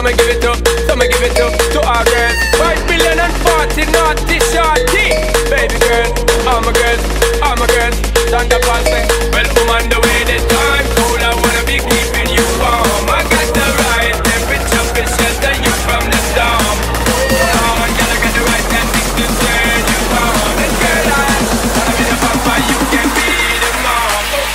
me give it to our girls. 5,040,000 naughty shorty. Baby girl, all my girls, stand up and say, well, I'm on the way this time. Cool, I wanna be keeping you warm. I got the right temperature to shelter you from the storm. Oh, girl, I got the right tactics to turn you on. And girl, I wanna be the papa, you can be the mom.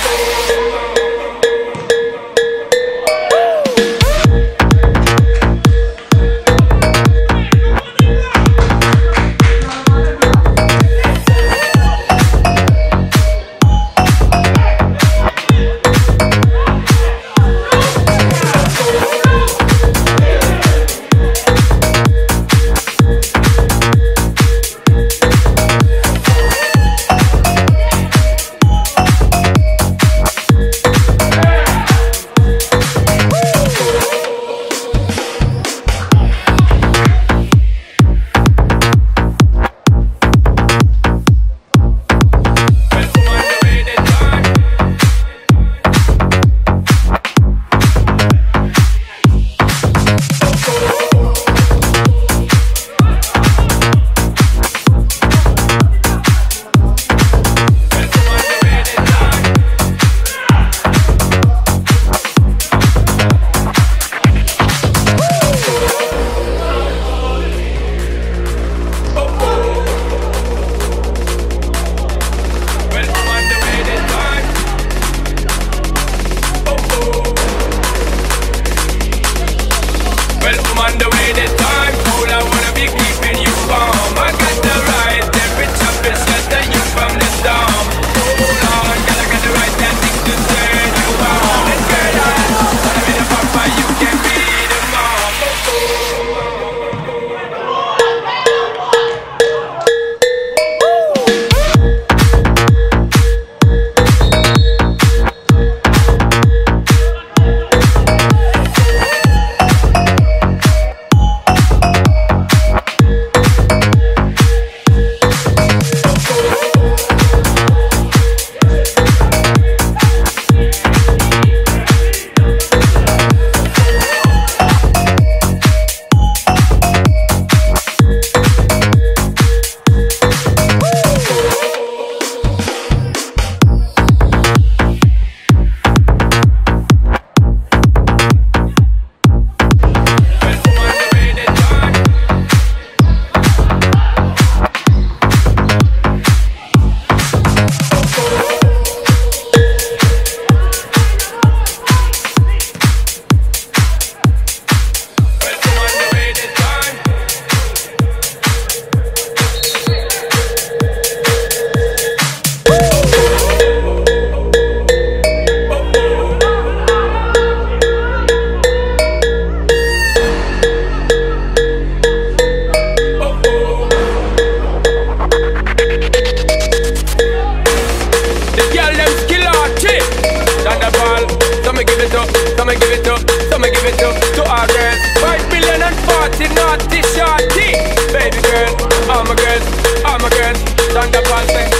To our girls, 5,040,000 naughty shorty. Baby girl, all my girls, stand up and say,